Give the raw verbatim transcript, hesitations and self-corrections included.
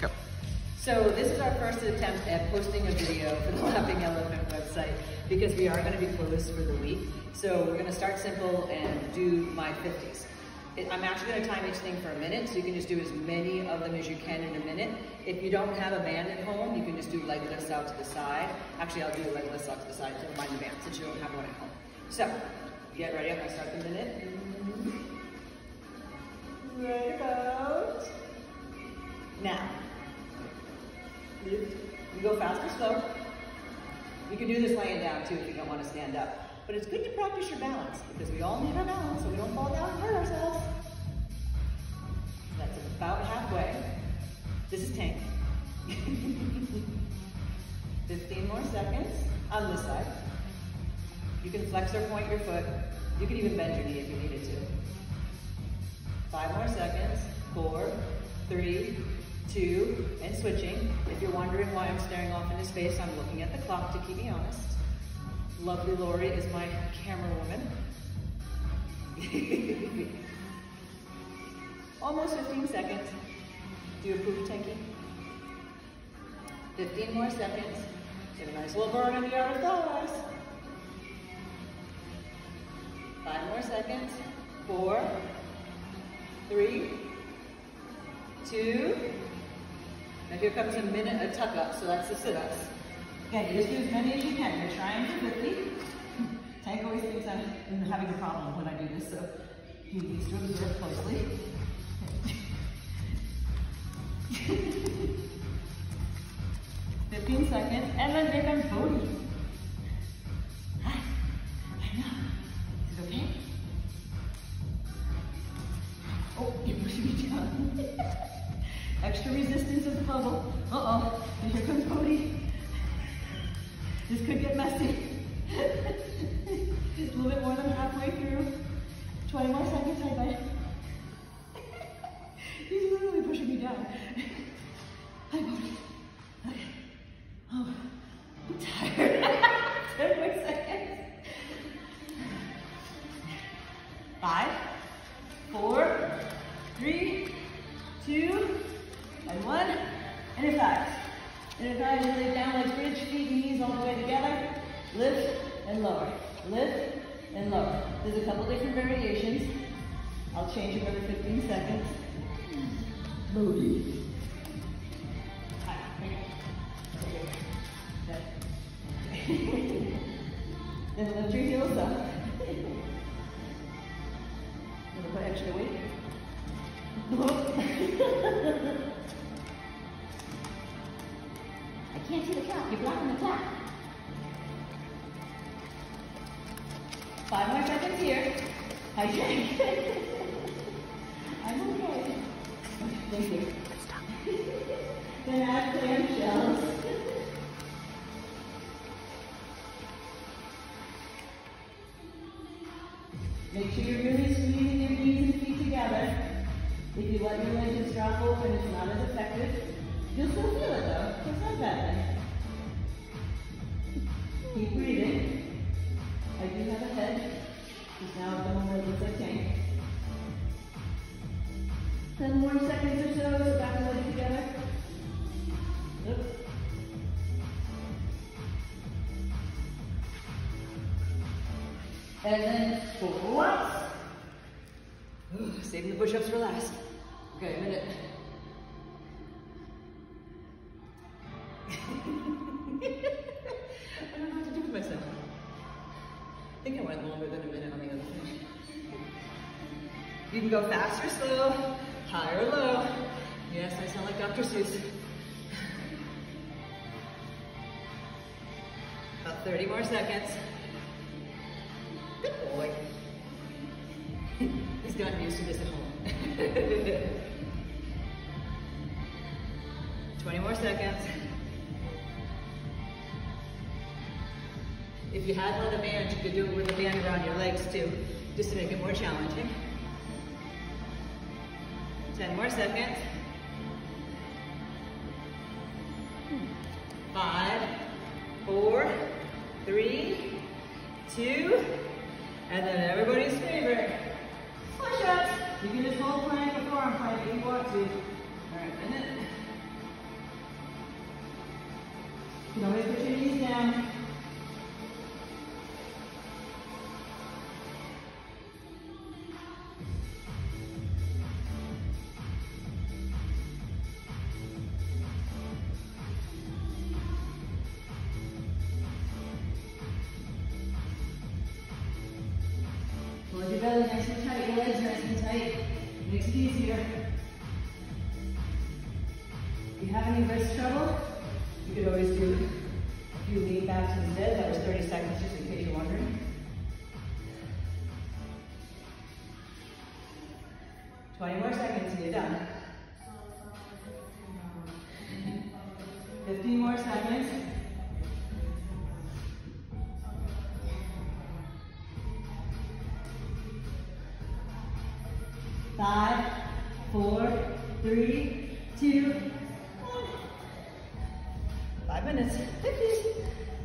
Go. So this is our first attempt at posting a video for the Laughing Elephant website because we are going to be closed for the week. So we're going to start simple and do my fifties. I'm actually going to time each thing for a minute, so you can just do as many of them as you can in a minute. If you don't have a band at home, you can just do leg lifts out to the side. Actually, I'll do leg lifts out to the side to remind the band since you don't have one at home. So, get ready. I'm going to start the minute. Right about now. Lift. You go fast or slow. You can do this laying down too if you don't want to stand up. But it's good to practice your balance because we all need our balance so we don't fall down and hurt ourselves. That's about halfway. This is Tank. fifteen more seconds on this side. You can flex or point your foot. You can even bend your knee if you needed to. Five more seconds. Four, three, two, and switching. If you're wondering why I'm staring off into space, I'm looking at the clock to keep me honest. Lovely Lori is my camera woman. Almost fifteen seconds. Do you approve, Tanky? fifteen more seconds. Get a nice little burn on the outer thighs. Five more seconds. Four, three, two. Now here comes a minute of tuck up, so that's the sit-ups. Okay, you just do as many as you can. You're trying for fifty. Tank always thinks I'm having a problem when I do this, so he needs to observe closely. fifteen seconds, and then here comes Bodhi. Hi, I know. Is it okay? Oh, you're pushing me down. Extra resistance of the bubble. Uh-oh, and here comes Bodhi. This could get messy. A little bit more than halfway through. twenty more seconds, hi bye. He's literally pushing me down. Hi, Bodhi. Okay. Oh, I'm tired. ten more seconds. Five, four, three, two, and one. And it's back. And if I lay down like bridge, feet and knees all the way together, lift and lower, lift and lower. There's a couple different variations. I'll change it every fifteen seconds. Bodhi. Hi, okay. Then lift your heels up. Gonna put extra weight. I can't see the clock. You're blocking the clock. Five more seconds here. Hi, Jake. I'm okay. Thank you. Stop. Then add clamshells. Make sure you're really squeezing your knees and feet together. If you let your legs just drop open, it's not as effective. You'll still feel it though. It's not bad. Keep breathing. I do have a head. Just now I've done what looks like Tank. Ten more seconds or so, so back and leg together. Oops. And then squats. Ooh, saving the push-ups for last. Okay, a minute. I don't know what to do with myself. I think I went longer than a minute on the other thing. You can go fast or slow, high or low. Yes, I sound like Doctor Seuss. About thirty more seconds. Good boy. He's gotten used to this at home. twenty more seconds. If you had one of the bands, you could do it with a band around your legs too, just to make it more challenging. ten more seconds. Five, four, three, two, and then everybody's favorite, push-ups. You can just hold plank or forearm plank if you want to. All right, minute. You can always put your knees down. Hold your belly nice and tight, your legs nice and tight. Makes it easier. If you have any wrist trouble, you could always do a few lean backs instead. That was thirty seconds, just in case you're wondering. twenty more seconds and you're done. fifteen more seconds. Five, four, three, two, one. Five minutes. fifty.